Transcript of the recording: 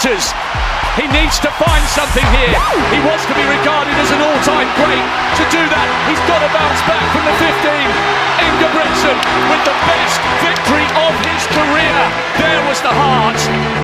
meters. He needs to find something here. He wants to be regarded as an all-time great. To do that, he's got to bounce back from the 15. Ingebrigtsen with the best